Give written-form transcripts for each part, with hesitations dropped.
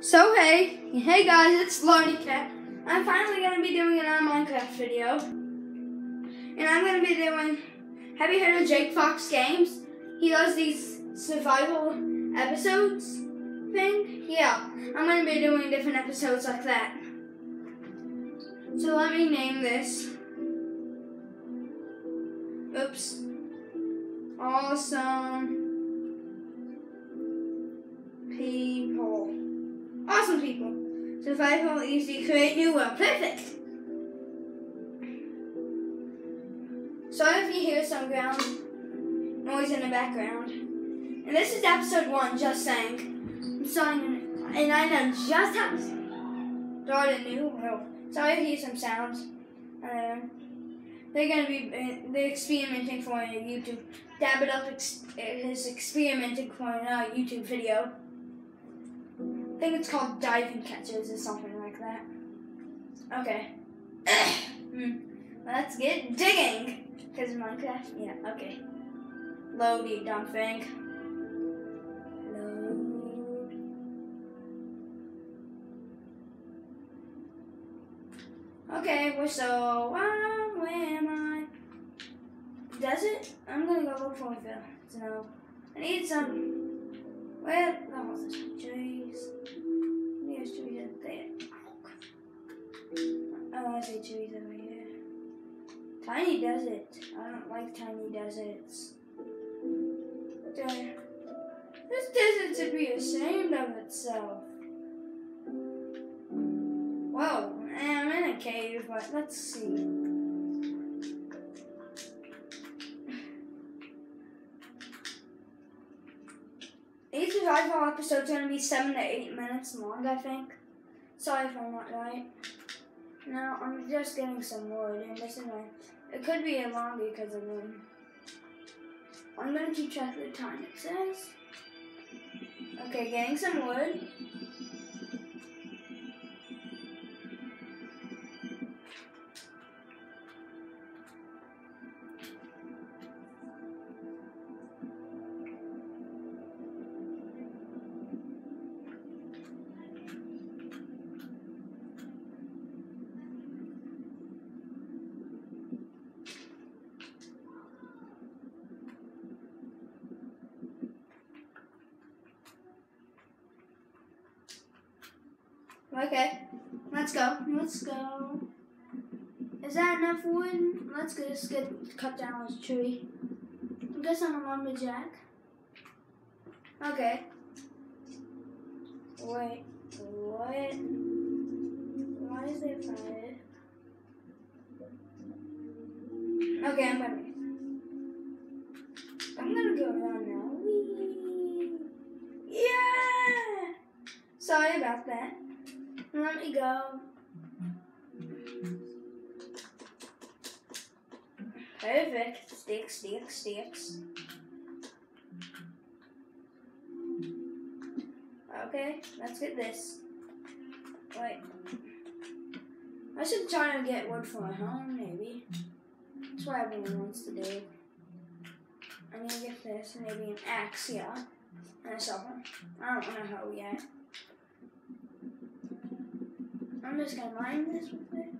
So hey guys, it's Lardy Cat. I'm finally gonna be doing another Minecraft video, and I'm gonna be doing. Have you heard of Jake Fox Games? He does these survival episodes thing. Yeah, I'm gonna be doing different episodes like that. So let me name this. Oops. Awesome people. Awesome people. Survival, easy, create new world. Perfect. Sorry if you hear some ground noise in the background. And this is episode 1, just saying. I'm starting, and I know just how to start a new world. Sorry if you hear some sounds. They're going to be they're experimenting for a YouTube. Dab It Up is experimenting for a YouTube video. I think it's called Diving Catches or something like that. Okay. Let's get digging. Because Minecraft? Yeah, okay. Load, you dumb thing. Load. Okay, where am I? Desert? I'm gonna go look for a field. So, I need some. Where? Oh, there's some trees. There's trees up there. Oh, I see trees over here. Tiny desert. I don't like tiny deserts. This desert should be ashamed of itself. Whoa, I'm in a cave, but let's see. These survival episodes are going to be 7 to 8 minutes long, I think. Sorry if I'm not right. No, I'm just getting some wood, and this is my. It could be longer because of wood. I'm going to keep track of the time, it says. Okay, getting some wood. Okay, let's go. Let's go. Is that enough wood? Let's just cut down this tree. I guess I'm a lumberjack. Okay. Wait, what? Why is there fire? Okay, I'm gonna go around now. Whee! Yeah! Sorry about that. Let me go. Perfect. Sticks. Okay, let's get this. Wait. I should try to get wood for a home, maybe. That's what everyone wants to do. I need to get this, maybe an axe, yeah. And a shovel. I don't want a hoe yet. I'm just gonna mine this with it.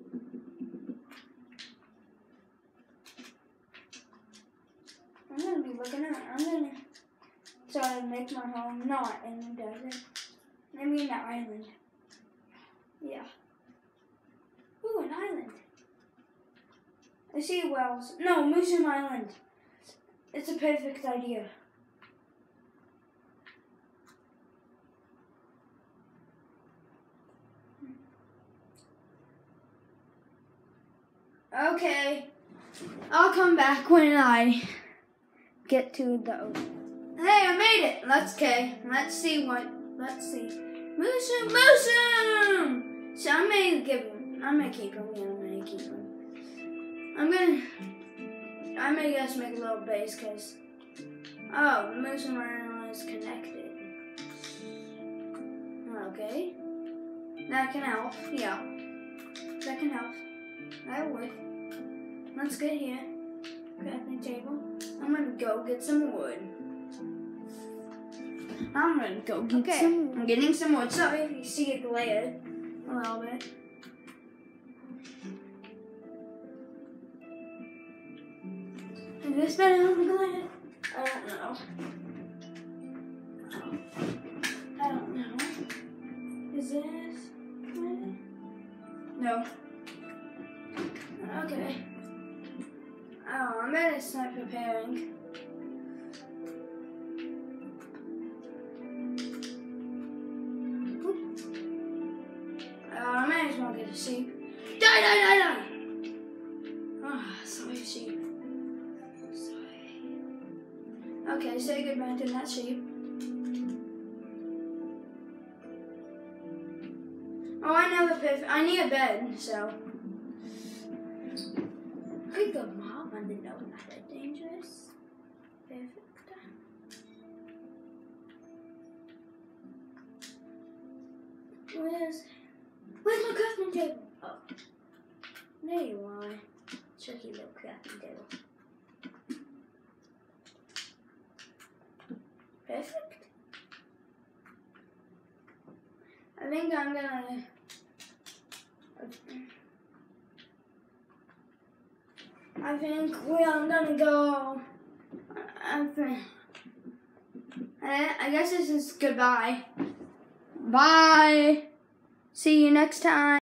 I'm gonna be looking at it. I'm gonna try to make my home not in the desert. Maybe in the island. Yeah. Ooh, an island. I see wells. No, Mushroom Island. It's a perfect idea. Okay, I'll come back when I get to the ocean. Hey, I made it! Let's see. Let's see. Mushroom! So I'm gonna keep him. Yeah, I'm gonna keep him. I may just make a little base because, oh, the Mushroom Island is connected. Okay. That can help, yeah. That can help. That would. Let's get here. Crafting table. I'm gonna go get some wood. I'm gonna go get some. I'm getting some wood. Sorry if you see it glare a little bit. Is this better than the glare? I don't know. I don't know. Is this better? No. Okay. Oh, I'm better start preparing. I might as well get a sheep. Die! Ah, sorry, sheep. Sorry. Okay, say goodbye to that sheep. Oh, I know the perfect. I need a bed, so. Could go mom, I didn't know not that dangerous. Perfect. Where's my crafting table? Oh, there you are. Tricky little crafting table. Perfect. I think I'm gonna. I think I'm gonna go. I guess this is goodbye. Bye. See you next time.